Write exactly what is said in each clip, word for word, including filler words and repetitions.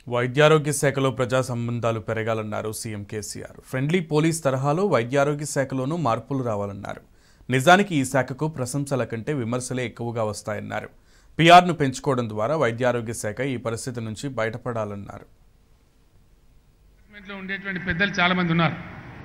వైద్యారోగ్య శాఖలో ప్రజా సంబంధాలు పెరగాలన్నారు సీఎం కేసీఆర్. ఫ్రెండ్లీ పోలీస్ తరహాలో వైద్యారోగ్య శాఖలోనూ మార్పులు రావాలన్నారు. నిజానికి ఈ శాఖకు ప్రశంసల కంటే విమర్శలే ఎక్కువగా వస్తాయన్నారు. పీఆర్ను పెంచుకోవడం ద్వారా వైద్యారోగ్య శాఖ ఈ పరిస్థితి నుంచి బయటపడాలన్నారు. ఉండేటువంటి పెద్దలు చాలా మంది ఉన్నారు.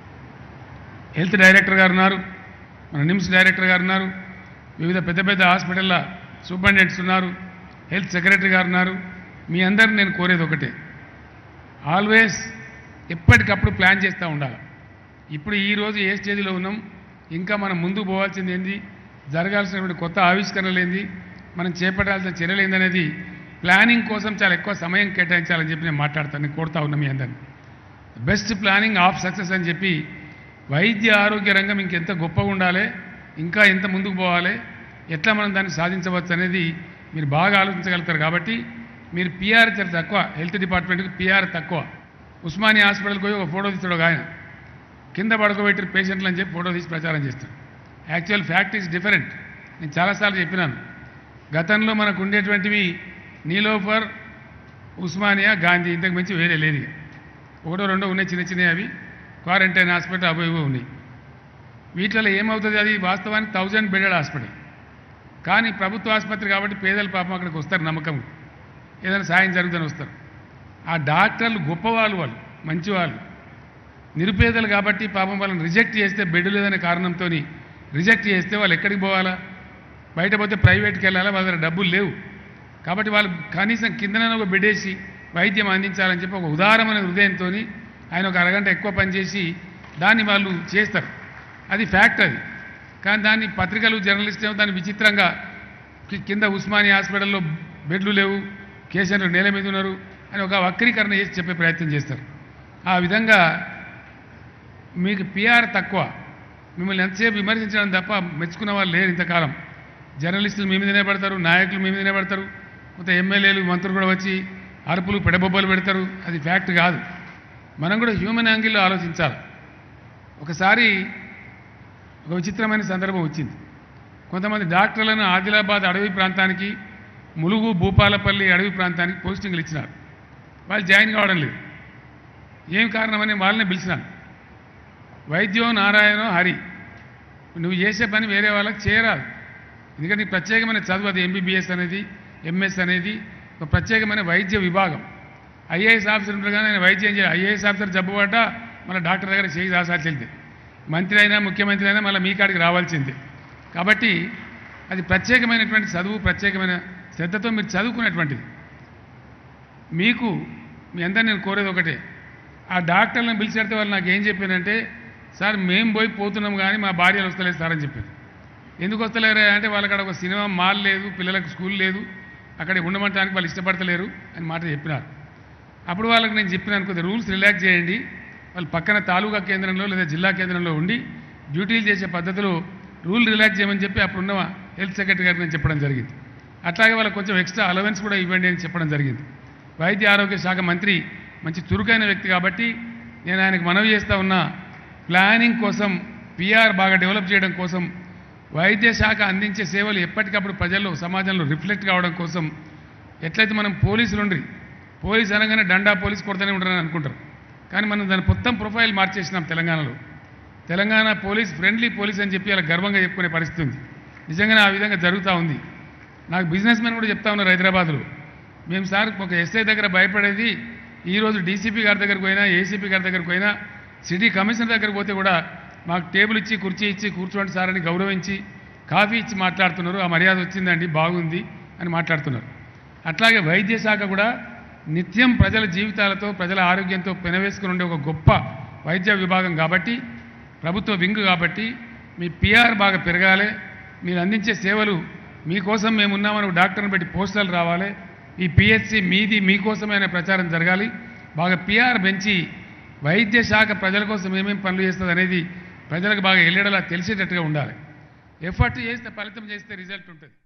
హెల్త్ డైరెక్టర్ గారు ఉన్నారు, మన నిమ్స్ డైరెక్టర్ గారు ఉన్నారు, వివిధ పెద్ద పెద్ద హాస్పిటల్ల సూపరింటెండెంట్స్ ఉన్నారు, హెల్త్ సెక్రటరీ గారు ఉన్నారు. మీ అందరిని నేను కోరేది ఒకటే, ఆల్వేస్ ఎప్పటికప్పుడు ప్లాన్ చేస్తూ ఉండాలి. ఇప్పుడు ఈరోజు ఏ స్టేజ్లో ఉన్నాం, ఇంకా మనం ముందుకు పోవాల్సింది ఏంది, జరగాల్సినటువంటి కొత్త ఆవిష్కరణలు ఏంది, మనం చేపట్టాల్సిన చర్యలు ఏందనేది ప్లానింగ్ కోసం చాలా ఎక్కువ సమయం కేటాయించాలని చెప్పి నేను మాట్లాడతాను. నేను కోరుతా ఉన్నా మీ అందరినీ. బెస్ట్ ప్లానింగ్ ఆఫ్ సక్సెస్ అని చెప్పి వైద్య ఆరోగ్య రంగం ఇంకెంత గొప్పగా ఉండాలి, ఇంకా ఎంత ముందుకు పోవాలి, ఎట్లా మనం దాన్ని సాధించవచ్చు అనేది మీరు బాగా ఆలోచించగలుగుతారు. కాబట్టి మీరు పీఆర్ చాలా తక్కువ, హెల్త్ డిపార్ట్మెంట్కి పీఆర్ తక్కువ. ఉస్మానియా హాస్పిటల్కి పోయి ఒక ఫోటో తీస్తాడు ఒక ఆయన, కింద పడుకోబెట్టిన పేషెంట్లు అని చెప్పి ఫోటో తీసి ప్రచారం చేస్తాడు. Actual fact is different. నేను చాలాసార్లు చెప్పినాను, గతంలో మనకు ఉండేటువంటివి నీలోఫర్, ఉస్మానియా, గాంధీ, ఇంతకు మించి వేరే లేదు. ఒకటో రెండో ఉన్నాయి చిన్న చిన్నవి, అవి క్వారంటైన్ హాస్పిటల్ అవి ఇవి ఉన్నాయి. వీటిలో ఏమవుతుంది, అది వాస్తవానికి థౌజండ్ బెడెడ్ హాస్పిటల్. కానీ ప్రభుత్వ ఆసుపత్రి కాబట్టి పేదల పాపం అక్కడికి వస్తారు, నమ్మకం ఏదైనా సాయం జరుగుతుందని వస్తారు. ఆ డాక్టర్లు గొప్పవాళ్ళు, వాళ్ళు మంచివాళ్ళు. నిరుపేదలు కాబట్టి పాపం వాళ్ళని రిజెక్ట్ చేస్తే, బెడ్ లేదనే కారణంతో రిజెక్ట్ చేస్తే వాళ్ళు ఎక్కడికి పోవాలా, బయట పోతే ప్రైవేట్కి వెళ్ళాలా, వాళ్ళ దగ్గర డబ్బులు లేవు. కాబట్టి వాళ్ళు కనీసం కిందనే ఒక బెడ్ వేసి వైద్యం అందించాలని చెప్పి ఒక ఉదారమైన హృదయంతో ఆయన ఒక అరగంట ఎక్కువ పనిచేసి దాన్ని వాళ్ళు చేస్తారు. అది ఫ్యాక్ట్ అది. కానీ దాన్ని పత్రికలు, జర్నలిస్ట్ ఏమో దాన్ని విచిత్రంగా కింద ఉస్మానియా హాస్పిటల్లో బెడ్లు లేవు, కేసీఆర్ నేల మీద ఉన్నారు అని ఒక వక్రీకరణ చేసి చెప్పే ప్రయత్నం చేస్తారు. ఆ విధంగా మీకు పీఆర్ తక్కువ, మిమ్మల్ని ఎంతసేపు విమర్శించడం తప్ప మెచ్చుకున్న వాళ్ళు లేరు ఇంతకాలం. జర్నలిస్టులు మీ మీదనే పడతారు, నాయకులు మీ మీదనే పడతారు, కొంత ఎమ్మెల్యేలు, మంత్రులు కూడా వచ్చి అరుపులు పెడబొబ్బలు పెడతారు. అది ఫ్యాక్ట్ కాదు. మనం కూడా హ్యూమన్ యాంగిల్లో ఆలోచించాలి. ఒకసారి ఒక విచిత్రమైన సందర్భం వచ్చింది. కొంతమంది డాక్టర్లను ఆదిలాబాద్ అడవి ప్రాంతానికి, ములుగు, భూపాలపల్లి అడవి ప్రాంతానికి పోస్టింగ్లు ఇచ్చినారు. వాళ్ళు జాయిన్ కావడం లేదు. ఏం కారణమని వాళ్ళనే పిలిచినాను. వైద్యో నారాయణో హరి, నువ్వు చేసే పని వేరే వాళ్ళకి చేయరాదు. ఎందుకంటే ప్రత్యేకమైన చదువు అది, ఎంబీబీఎస్ అనేది, ఎంఎస్ అనేది ఒక ప్రత్యేకమైన వైద్య విభాగం. ఐఏఎస్ ఆఫీసర్ ఉంటారు కానీ ఆయన వైద్యం చేయాలి. ఐఏఎస్ ఆఫీసర్ జబ్బు పడ్డా మళ్ళీ డాక్టర్ దగ్గర చేయి దాసాల్సిందే. మంత్రి అయినా, ముఖ్యమంత్రి అయినా మళ్ళీ మీ కాడికి రావాల్సిందే. కాబట్టి అది ప్రత్యేకమైనటువంటి చదువు, ప్రత్యేకమైన శ్రద్ధతో మీరు చదువుకునేటువంటిది. మీకు మీ అందరినీ నేను కోరేది ఒకటే, ఆ డాక్టర్లను పిలిచేస్తే వాళ్ళు నాకు ఏం చెప్పానంటే, సార్ మేము పోయి పోతున్నాం కానీ మా భార్యలు వస్తలేదు సార్ అని చెప్పారు. ఎందుకు వస్తలేరు అంటే, వాళ్ళక్కడ ఒక సినిమా మాల్ లేదు, పిల్లలకు స్కూల్ లేదు, అక్కడ ఉండమంటానికి వాళ్ళు ఇష్టపడతలేరు అని మాట చెప్పినారు. అప్పుడు వాళ్ళకి నేను చెప్పినాను, కొద్దిగా రూల్స్ రిలాక్స్ చేయండి, వాళ్ళు పక్కన తాలూకా కేంద్రంలో లేదా జిల్లా కేంద్రంలో ఉండి డ్యూటీలు చేసే పద్ధతిలో రూల్ రిలాక్స్ చేయమని చెప్పి అప్పుడున్న హెల్త్ సెక్రటరీ గారికి నేను చెప్పడం జరిగింది. అట్లాగే వాళ్ళకి కొంచెం ఎక్స్ట్రా అలవెన్స్ కూడా ఇవ్వండి అని చెప్పడం జరిగింది. వైద్య ఆరోగ్య శాఖ మంత్రి మంచి చురుకైన వ్యక్తి కాబట్టి నేను ఆయనకు మనవి చేస్తూ ఉన్నా, ప్లానింగ్ కోసం, పీఆర్ బాగా డెవలప్ చేయడం కోసం, వైద్య శాఖ అందించే సేవలు ఎప్పటికప్పుడు ప్రజల్లో, సమాజంలో రిఫ్లెక్ట్ కావడం కోసం, ఎట్లయితే మనం పోలీసులు ఉండి, పోలీస్ అనగానే డండా పోలీస్ కొడతానే ఉంటారని అనుకుంటారు. కానీ మనం దాని మొత్తం ప్రొఫైల్ మార్చేసినాం తెలంగాణలో. తెలంగాణ పోలీస్ ఫ్రెండ్లీ పోలీస్ అని చెప్పి అలా గర్వంగా చెప్పుకునే పరిస్థితి ఉంది. నిజంగానే ఆ విధంగా జరుగుతూ ఉంది. నాకు బిజినెస్ మ్యాన్ కూడా చెప్తా ఉన్నారు హైదరాబాద్లో, మేము సార్ ఒక ఎస్ఐ దగ్గర భయపడేది, ఈరోజు డీసీపీ గారి దగ్గరకు పోయినా, ఏసీపీ గారి దగ్గరకు పోయినా, సిటీ కమిషనర్ దగ్గరకు పోతే కూడా మాకు టేబుల్ ఇచ్చి, కుర్చీ ఇచ్చి, కూర్చోండి సార్ అని గౌరవించి కాఫీ ఇచ్చి మాట్లాడుతున్నారు. ఆ మర్యాద వచ్చిందండి, బాగుంది అని మాట్లాడుతున్నారు. అట్లాగే వైద్య శాఖ కూడా నిత్యం ప్రజల జీవితాలతో, ప్రజల ఆరోగ్యంతో పెనవేసుకుని ఉండే ఒక గొప్ప వైద్య విభాగం కాబట్టి, ప్రభుత్వ వింగ్ కాబట్టి మీ పీఆర్ బాగా పెరగాలి. మీరు అందించే సేవలు, మీకోసం మేము ఉన్నామని డాక్టర్ని బట్టి పోస్టర్లు రావాలి. ఈ పిహెచ్సి మీది, మీకోసమే అనే ప్రచారం జరగాలి. బాగా పీఆర్ పెంచి వైద్య శాఖ ప్రజల కోసం ఏమేమి పనులు చేస్తుంది అనేది ప్రజలకు బాగా ఎల్లడలా తెలిసేటట్టుగా ఉండాలి. ఎఫర్ట్ చేస్తే, ఫలితం చేస్తే రిజల్ట్ ఉంటుంది.